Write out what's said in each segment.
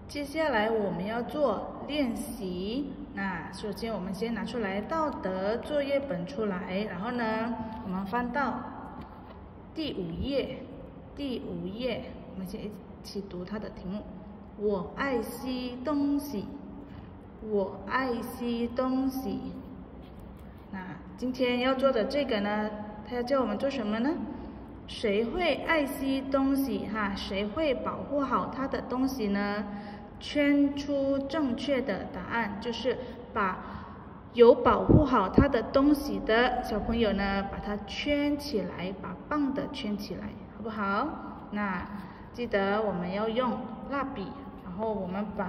接下来我们要做练习。那首先我们先拿出来道德作业本出来，然后呢，我们翻到第5页。第5页，我们先一起读它的题目：我爱惜东西，我爱惜东西。那今天要做的这个呢，它要教我们做什么呢？谁会爱惜东西哈？谁会保护好他的东西呢？圈出正确的答案，就是把有保护好他的东西的小朋友呢，把它圈起来，把棒的圈起来，好不好？那记得我们要用蜡笔，然后我们把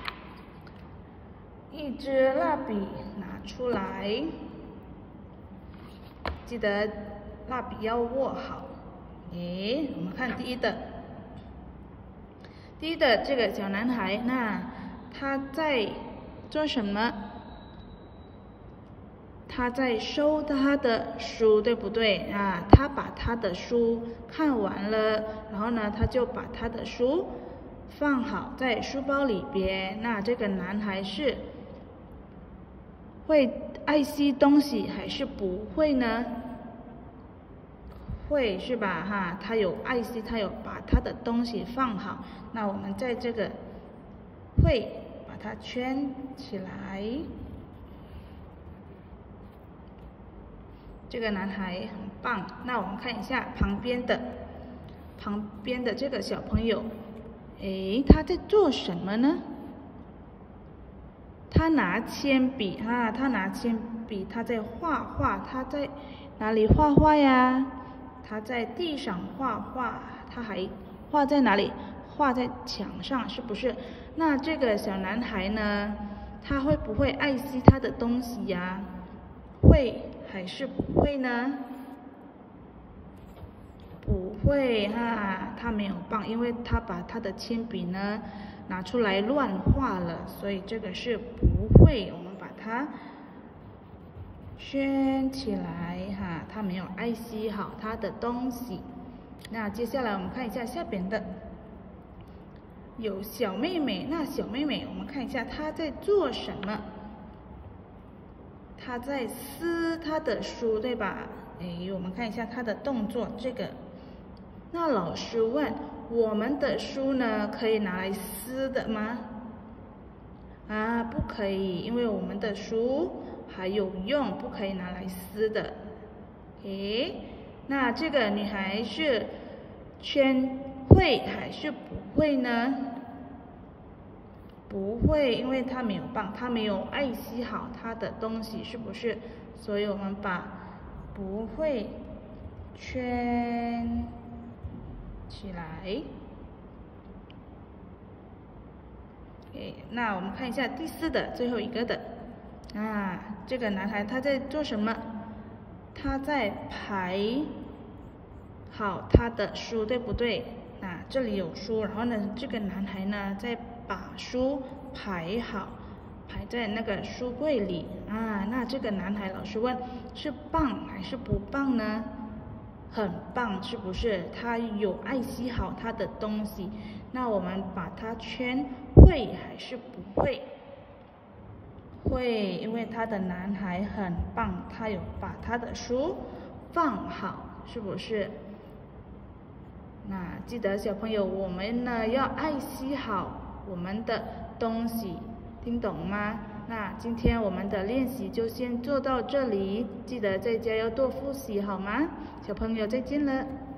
一支蜡笔拿出来，记得蜡笔要握好。我们看第一的这个小男孩，那他在做什么？他在收他的书，对不对啊？他把他的书看完了，然后呢，他就把他的书放好在书包里边。那这个男孩是会爱惜东西还是不会呢？会是吧？哈，他有爱惜，他有把他的东西放好。那我们在这个会把它圈起来。这个男孩很棒。那我们看一下旁边的这个小朋友，他在做什么呢？他拿铅笔啊，他拿铅笔，他在画画。他在哪里画画呀？他在地上画画。他还画在哪里？画在墙上，是不是？那这个小男孩呢，他会不会爱惜他的东西呀？会还是不会呢？不会哈，他没有棒，因为他把他的铅笔呢拿出来乱画了，所以这个是不会。我们把它圈起来哈，他没有爱惜好他的东西。那接下来我们看一下下边的，有小妹妹。那小妹妹，我们看一下她在做什么？她在撕她的书，对吧？我们看一下她的动作。这个，那老师问，我们的书呢，可以拿来撕的吗？啊，不可以，因为我们的书还有用，不可以拿来撕的。那这个女孩是圈会还是不会呢？不会，因为她没有棒，她没有爱惜好她的东西，是不是？所以我们把不会圈起来。那我们看一下第4的最后一个的，这个男孩他在做什么？他在排好他的书，对不对？那这里有书，然后呢，这个男孩呢在把书排好，排在那个书柜里那这个男孩，老师问，是棒还是不棒呢？很棒，是不是？他有爱惜好他的东西。那我们把它圈会还是不会？会，因为他的男孩很棒，他有把他的书放好，是不是？那记得小朋友，我们呢要爱惜好我们的东西，听懂吗？那今天我们的练习就先做到这里，记得在家要多复习好吗？小朋友再见了。